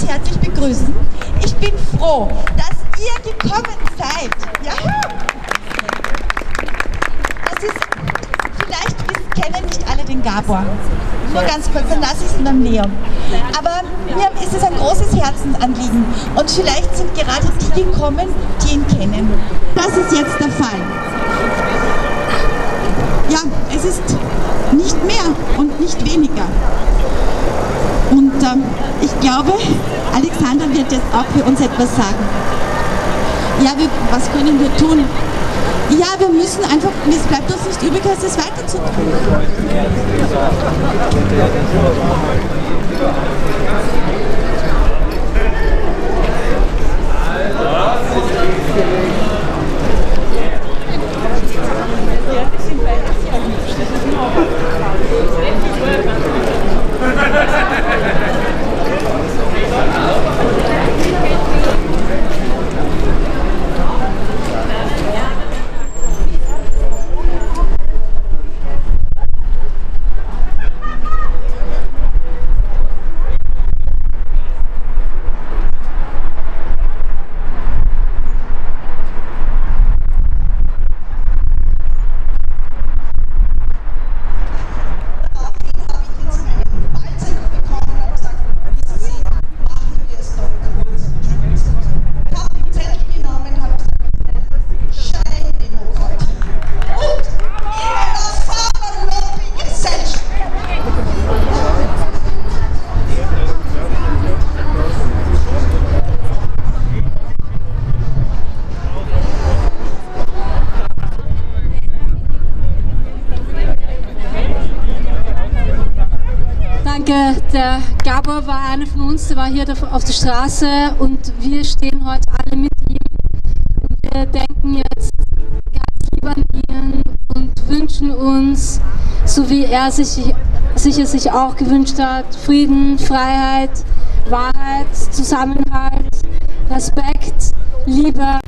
herzlich begrüßen. Ich bin froh, dass ihr gekommen seid. Ja? Das ist, vielleicht kennen nicht alle den Gabor. Nur ganz kurz, dann lasse ich es dann Leon. Aber mir ist es ein großes Herzensanliegen und vielleicht sind gerade die gekommen, die ihn kennen. Das ist jetzt der Fall. Ja, es ist nicht mehr und nicht weniger. Und ich glaube, Alexander wird jetzt auch für uns etwas sagen. Ja, was können wir tun? Ja, wir müssen einfach, es bleibt uns nicht übrig, als es weiter zu tun. Der Gabor war einer von uns, der war hier auf der Straße und wir stehen heute alle mit ihm und wir denken jetzt ganz lieb an ihn und wünschen uns, so wie er sich auch gewünscht hat, Frieden, Freiheit, Wahrheit, Zusammenhalt, Respekt, Liebe